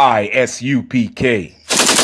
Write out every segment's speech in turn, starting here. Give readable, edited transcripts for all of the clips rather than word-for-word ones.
ISUPK.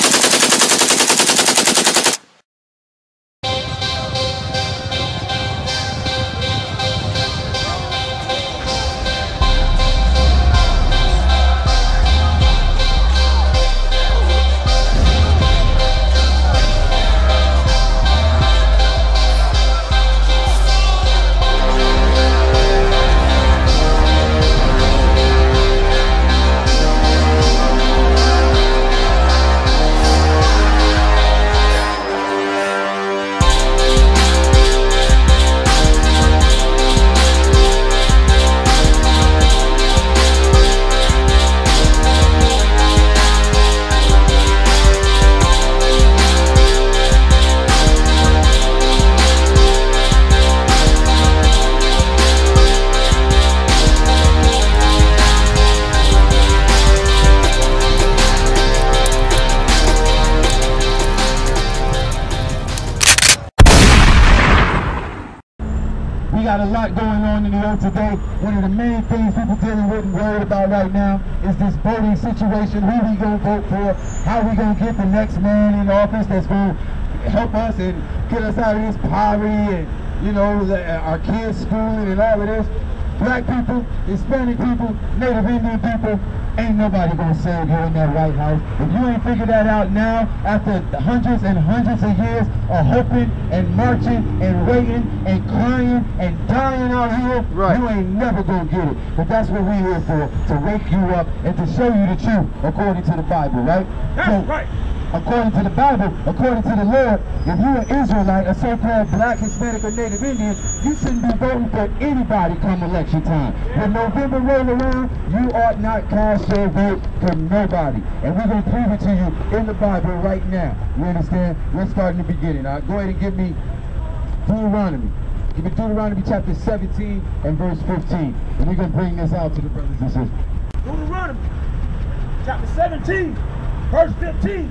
We got a lot going on in the earth today. One of the main things people dealing with and worried about right now is this voting situation. Who we gonna vote for? How we gonna get the next man in office that's gonna help us and get us out of this poverty and, you know, our kids schooling and all of this. Black people, Hispanic people, Native Indian people, ain't nobody gonna save you in that White House. If you ain't figured that out now, after hundreds and hundreds of years of hoping and marching and waiting and crying and dying out here, you ain't never gonna get it. But that's what we're here for, to wake you up and to show you the truth according to the Bible, right? That's right. According to the Bible, according to the Lord, if you're an Israelite, a so-called black, Hispanic, or Native Indian, you shouldn't be voting for anybody come election time. When November roll around, you ought not cast your vote for nobody. And we're going to prove it to you in the Bible right now. You understand? Let's start in the beginning. All right? Go ahead and give me Deuteronomy. Give me Deuteronomy chapter 17 and verse 15. And we're going to bring this out to the brothers and sisters. Deuteronomy chapter 17, verse 15.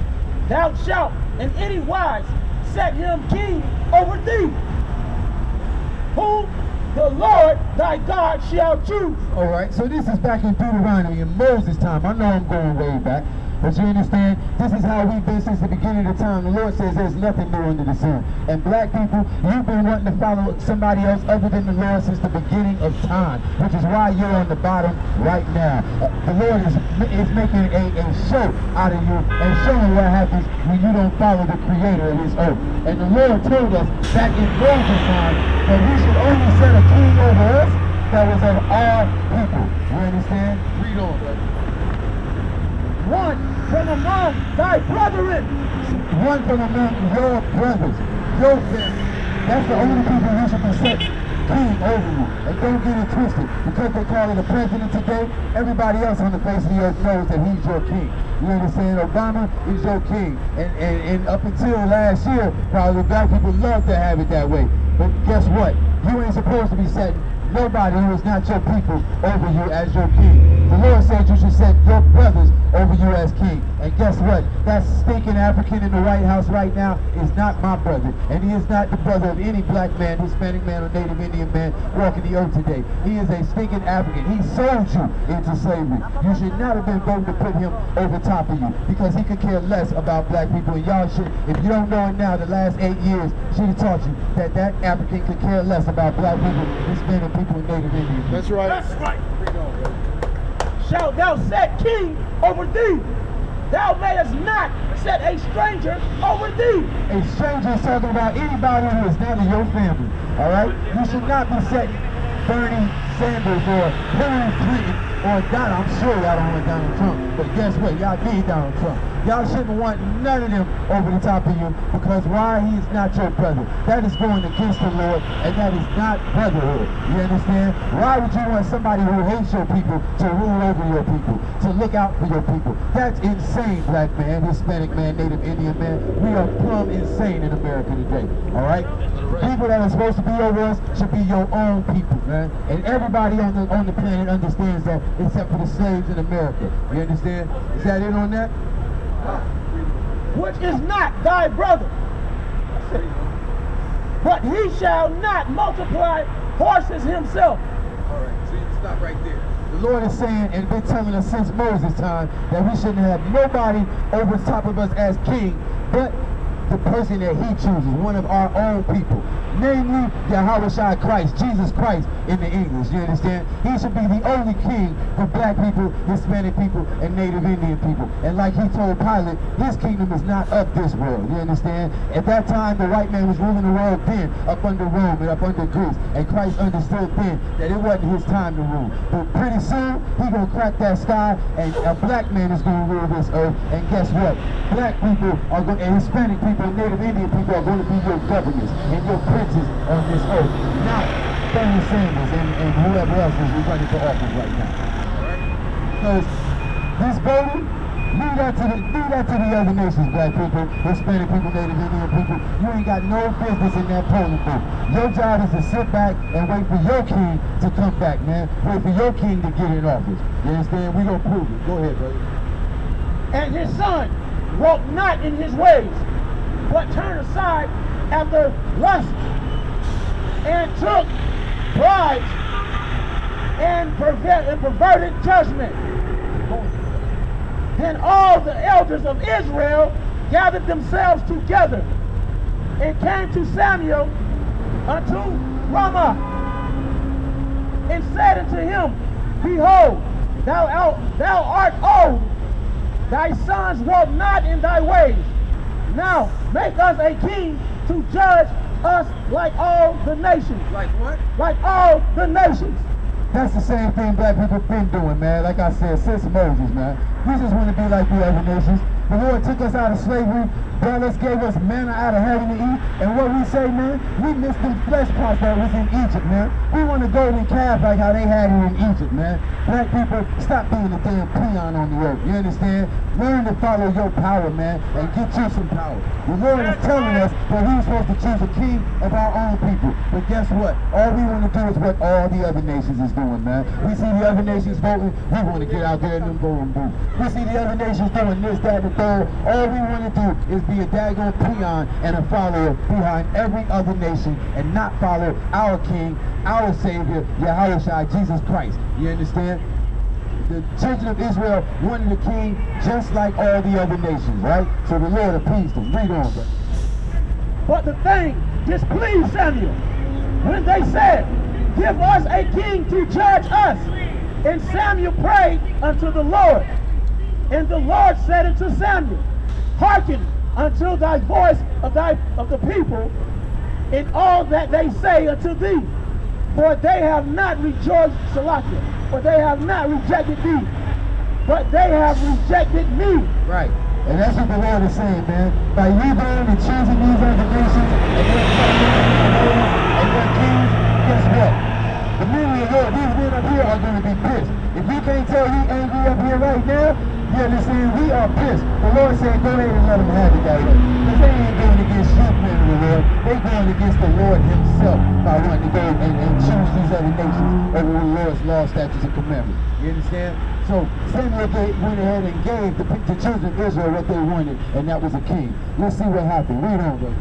Thou shalt in any wise set him king over thee, whom the Lord thy God shall choose. All right, so this is back in Deuteronomy in Moses' time. I know I'm going way back, but you understand, this is how we've been since the beginning of time. The Lord says there's nothing new under the sun. And black people, you've been wanting to follow somebody else other than the Lord since the beginning of time, which is why you're on the bottom right now. The Lord is making a show out of you and showing what happens when you don't follow the creator of this earth. And the Lord told us back in Moses' time that we should only set a king over us that was of our people. You understand? Read on, brother. One from among thy brethren. One from among your brothers, your family. That's the only people who should be set king over you. And don't get it twisted. Because they call it a president today, everybody else on the face of the earth knows that he's your king. You understand? Obama is your king. And up until last year, probably black people love to have it that way. But guess what? You ain't supposed to be setting nobody who is not your people over you as your king. The Lord said you should set your brothers over you as king. And guess what? That stinking African in the White House right now is not my brother. And he is not the brother of any black man, Hispanic man, or Native Indian man walking the earth today. He is a stinking African. He sold you into slavery. You should not have been voting to put him over top of you because he could care less about black people. And y'all should, if you don't know it now, the last 8 years should have taught you that that African could care less about black people, Hispanic people, and Native Indians. That's right. That's right. Shalt thou set king over thee. Thou mayest not set a stranger over thee. A stranger is talking about anybody who is not in your family. All right? You should not be setting Bernie Sanders or Hillary Clinton or Donald. I'm sure y'all don't want Donald Trump, but guess what? Y'all need Donald Trump. Y'all shouldn't want none of them over the top of you because why? He is not your brother. That is going against the Lord, and that is not brotherhood. You understand? Why would you want somebody who hates your people to rule over your people, to look out for your people? That's insane, black man, Hispanic man, Native Indian man. We are plumb insane in America today, all right? People that are supposed to be over us should be your own people, man. And everybody on the planet understands that except for the slaves in America. You understand? Is that it on that? Which is not thy brother, but he shall not multiply horses himself. All right, so you stop right there. The Lord is saying, and been telling us since Moses' time, that we shouldn't have nobody over top of us as king, but the person that he chooses, one of our own people. Namely, Yahawashi Christ, Jesus Christ in the English, you understand? He should be the only king for black people, Hispanic people, and Native Indian people. And like he told Pilate, his kingdom is not of this world, you understand? At that time, the white man was ruling the world then, up under Rome and up under Greece. And Christ understood then that it wasn't his time to rule. But pretty soon, he gonna crack that sky, and a black man is gonna rule this earth. And guess what? Black people are going, and Hispanic people and Native Indian people are going to be your governors and your princes on this earth, not Bernie Sanders and whoever else is running for office right now. Because this voting, leave that to the other nations, black people, Hispanic people, Native Indian people. You ain't got no business in that polling booth. Your job is to sit back and wait for your king to come back, man. Wait for your king to get in office. You understand? We gonna prove it. Go ahead, brother. And his son walked not in his ways, but turned aside after lust, and took bribes, and perverted judgment. Then all the elders of Israel gathered themselves together, and came to Samuel unto Ramah, and said unto him, Behold, thou art old, thy sons walk not in thy ways. Now make us a king to judge us like all the nations. Like what? Like all the nations. That's the same thing black people been doing, man. Like I said, since Moses, man. We just want to be like the other nations. The Lord took us out of slavery, brought us, gave us manna out of heaven to eat. And what we say, man, we miss them flesh pots that was in Egypt, man. We want a golden calf like how they had it in Egypt, man. Black people, stop being a damn peon on the earth. You understand? Learn to follow your power, man, and get you some power. The Lord is telling us that we're supposed to choose a king of our own people. But guess what? All we want to do is what all the other nations is doing, man. We see the other nations voting, we want to get out there in them voting booths. We see the other nations doing this, that, and the third. All we want to do is be a daggone peon and a follower behind every other nation and not follow our king, our savior, Yahawashi, Jesus Christ. You understand? The children of Israel wanted a king just like all the other nations, right? So the Lord appeased them. Read on, brother. But the thing displeased Samuel when they said, Give us a king to judge us. And Samuel prayed unto the Lord. And the Lord said unto Samuel, Hearken unto thy voice of the people in all that they say unto thee. For they have not rejoiced, Salakia, for they have not rejected thee, but they have rejected me. Right. And that's what the Lord is saying, man. By you going and choosing these other nations and their kings, guess what? The men of the Lord, these men up here are going to be pissed. If you can't tell we angry up here right now, you understand, we are pissed. The Lord said, go ahead and let them have it that way. Because they ain't going against you, men of the Lord. They're going against the Lord himself by wanting to go and choose these other nations over the Lord's law, statutes, and commandments. You understand? So Samuel went ahead and gave the children of Israel what they wanted, and that was a king. Let's see what happened. Read on, brother.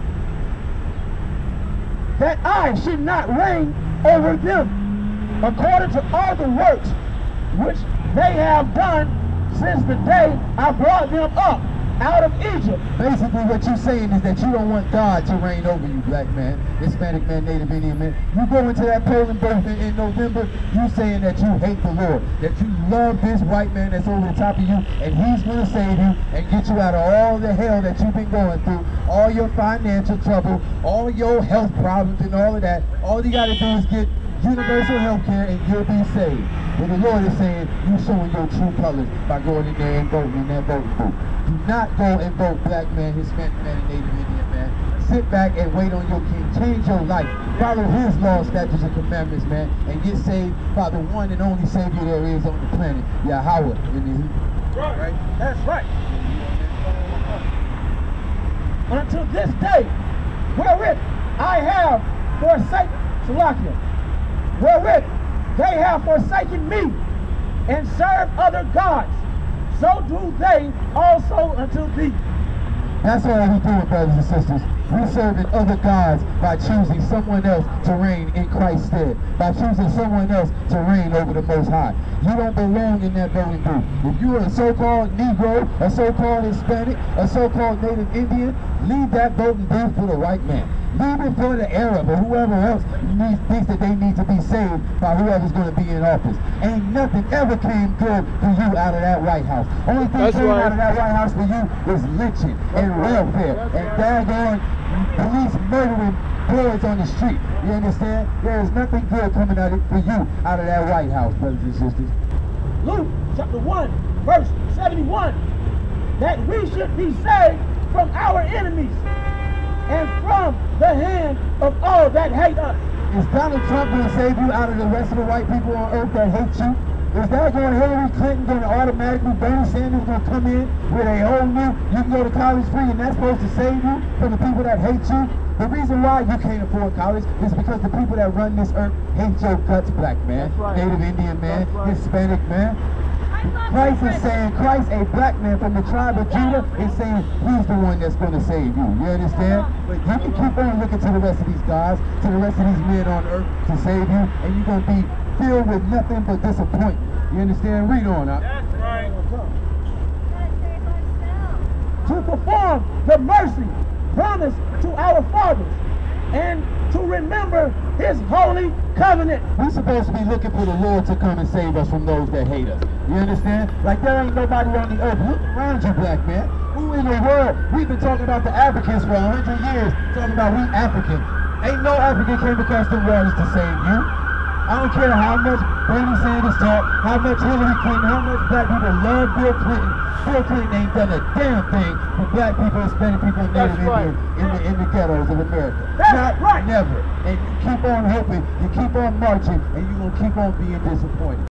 That I should not reign over them, according to all the works which they have done since the day I brought them up out of Egypt. Basically what you're saying is that you don't want God to reign over you, black man, Hispanic man, Native Indian man. You go into that polling booth in November, you saying that you hate the Lord, that you love this white man that's over the top of you, and he's going to save you and get you out of all the hell that you've been going through, all your financial trouble, all your health problems and all of that. All you got to do is get universal health care and you'll be saved. But the Lord is saying, you showing your true colors by going in there and voting in that voting booth. Do not go and vote black man, Hispanic man, and Native Indian man. Sit back and wait on your king. Change your life. Follow his laws, statutes, and commandments, man, and get saved by the one and only Savior there is on the planet, Yahweh. Right. That's right. Until this day, wherewith I have forsaken, Salakia, wherewith they have forsaken me and served other gods, so do they also unto thee. That's all we doing, brothers and sisters. We serving other gods by choosing someone else to reign in Christ's stead, by choosing someone else to reign over the Most High. You don't belong in that voting booth. If you are a so-called Negro, a so-called Hispanic, a so-called Native Indian, leave that voting booth for the white man. Leave it for the Arab or whoever else thinks that they need to be saved by whoever's going to be in office. Ain't nothing ever came good for you out of that White House. Only thing came out of that White House for you was lynching and welfare and daggone police murdering boys on the street. You understand? There is nothing good coming out for you out of that White House, brothers and sisters. Luke chapter 1, verse 71, that we should be saved from our enemies and from the hand of all that hate us. Is Donald Trump going to save you out of the rest of the white people on earth that hate you? Is that going to Hillary Clinton going to automatically, Bernie Sanders going to come in with a whole new, you can go to college free and that's supposed to save you from the people that hate you? The reason why you can't afford college is because the people that run this earth hate your guts, black man, Native Indian man, Hispanic man. Christ is saying, Christ, a black man from the tribe of Judah, is saying he's the one that's going to save you. You understand? But you can keep on looking to the rest of these guys, to the rest of these men on earth to save you, and you're going to be filled with nothing but disappointment. You understand? Read on up. That's right. To perform the mercy promised to our fathers and to remember his holy covenant. We're supposed to be looking for the Lord to come and save us from those that hate us. You understand? Like there ain't nobody on the earth. Look around you, black man. Who in the world? We've been talking about the Africans for 100 years, talking about we African. Ain't no African came across the waters to save you. I don't care how much Bernie Sanders talk, how much Hillary Clinton, how much black people love Bill Clinton. Bill Clinton ain't done a damn thing for black people, Hispanic people, and Native Indians in the ghettos of America. Not never. And you keep on hoping, you keep on marching, and you're going to keep on being disappointed.